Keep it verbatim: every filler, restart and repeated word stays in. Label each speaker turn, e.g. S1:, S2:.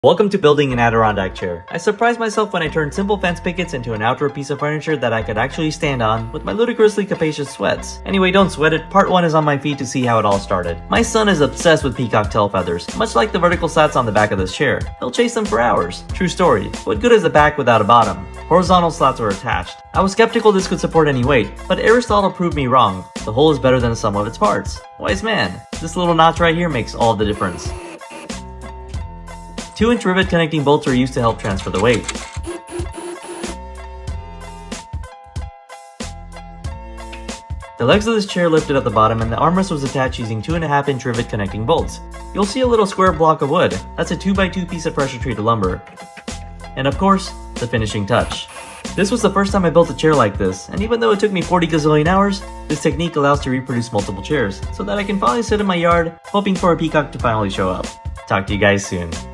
S1: Welcome to building an Adirondack chair. I surprised myself when I turned simple fence pickets into an outdoor piece of furniture that I could actually stand on with my ludicrously capacious sweats. Anyway, don't sweat it, part one is on my feed to see how it all started. My son is obsessed with peacock tail feathers, much like the vertical slats on the back of this chair. He'll chase them for hours. True story. What good is a back without a bottom? Horizontal slats were attached. I was skeptical this could support any weight, but Aristotle proved me wrong. The whole is better than the sum of its parts. Wise man. This little notch right here makes all the difference. two inch rivet connecting bolts are used to help transfer the weight. The legs of this chair lifted at the bottom and the armrest was attached using two and a half inch rivet connecting bolts. You'll see a little square block of wood. That's a two by two piece of pressure treated lumber. And of course, the finishing touch. This was the first time I built a chair like this, and even though it took me forty gazillion hours, this technique allows to reproduce multiple chairs, so that I can finally sit in my yard, hoping for a peacock to finally show up. Talk to you guys soon.